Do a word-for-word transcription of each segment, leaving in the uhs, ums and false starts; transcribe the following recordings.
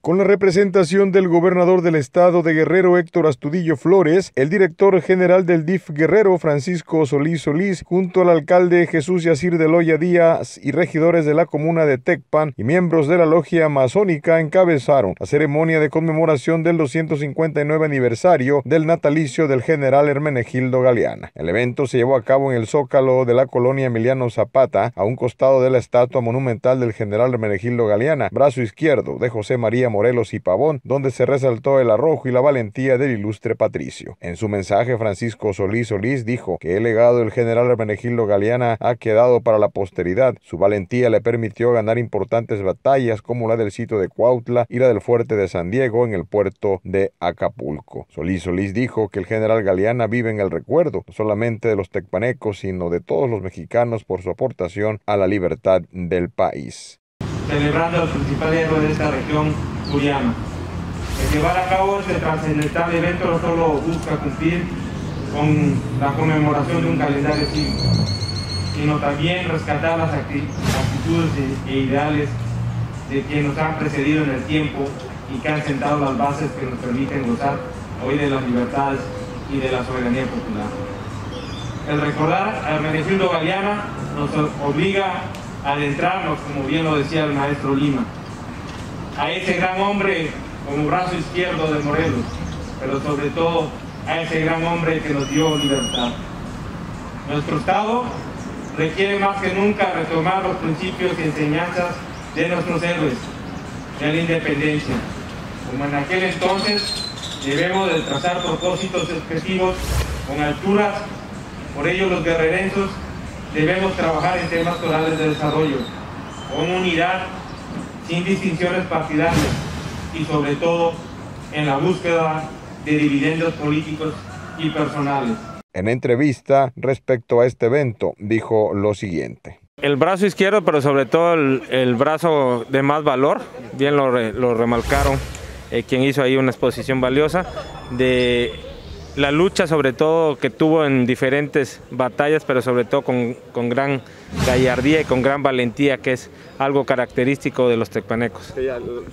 con la representación del gobernador del estado de Guerrero, Héctor Astudillo Flores, el director general del D I F Guerrero, Francisco Solís Solís, junto al alcalde Jesús Yacir de Loya Díaz y regidores de la comuna de Tecpan y miembros de la logia masónica encabezaron la ceremonia de conmemoración del doscientos cincuenta y nueve aniversario del natalicio del general Hermenegildo Galeana. El evento se llevó a cabo en el Zócalo de la colonia Emiliano Zapata, a un costado de la estatua monumental del general Hermenegildo Galeana, brazo izquierdo de José María Morelos y Pavón, donde se resaltó el arrojo y la valentía del ilustre patricio. En su mensaje, Francisco Solís Solís dijo que el legado del general Hermenegildo Galeana ha quedado para la posteridad. Su valentía le permitió ganar importantes batallas como la del sitio de Cuautla y la del fuerte de San Diego en el puerto de Acapulco. Solís Solís dijo que el general Galeana vive en el recuerdo, no solamente de los tecpanecos, sino de todos los mexicanos por su aportación a la libertad del país. Celebrando el principal héroe de esta región, Suriano. El llevar a cabo este trascendental evento no solo busca cumplir con la conmemoración de un calendario cívico, sino también rescatar las actitudes e ideales de quienes nos han precedido en el tiempo y que han sentado las bases que nos permiten gozar hoy de las libertades y de la soberanía popular. El recordar a Hermenegildo Galeana nos obliga a adentrarnos, como bien lo decía el maestro Lima, a ese gran hombre como brazo izquierdo de Morelos, pero sobre todo a ese gran hombre que nos dio libertad. Nuestro Estado requiere más que nunca retomar los principios y enseñanzas de nuestros héroes de la independencia. Como en aquel entonces, debemos de trazar propósitos objetivos con alturas. Por ello, los guerrerenses debemos trabajar en temas torales de desarrollo, con unidad, sin distinciones partidarias y sobre todo en la búsqueda de dividendos políticos y personales. En entrevista respecto a este evento, dijo lo siguiente. El brazo izquierdo, pero sobre todo el, el brazo de más valor, bien lo, re, lo remarcaron, eh, quien hizo ahí una exposición valiosa de la lucha sobre todo que tuvo en diferentes batallas, pero sobre todo con, con gran gallardía y con gran valentía, que es algo característico de los tecpanecos. Sí,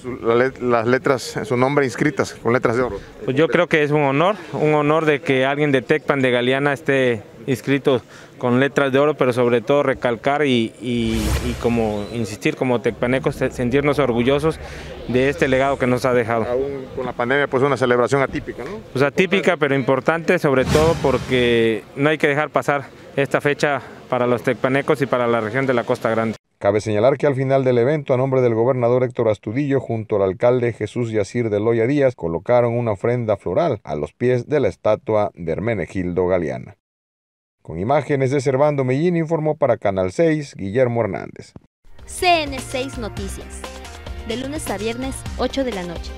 las letras, su nombre inscritas con letras de oro. Pues yo creo que es un honor, un honor de que alguien de Tecpan de Galeana esté inscrito con letras de oro, pero sobre todo recalcar y, y, y como insistir como tecpanecos, sentirnos orgullosos de este legado que nos ha dejado. Aún con la pandemia, pues una celebración atípica, ¿no? Pues atípica, pero importante, sobre todo porque no hay que dejar pasar esta fecha para los tecpanecos y para la región de la Costa Grande. Cabe señalar que al final del evento, a nombre del gobernador Héctor Astudillo, junto al alcalde Jesús Yacir de Loya Díaz, colocaron una ofrenda floral a los pies de la estatua de Hermenegildo Galeana. Con imágenes de Servando Mellín, informó para Canal seis, Guillermo Hernández. C N seis Noticias, de lunes a viernes, ocho de la noche.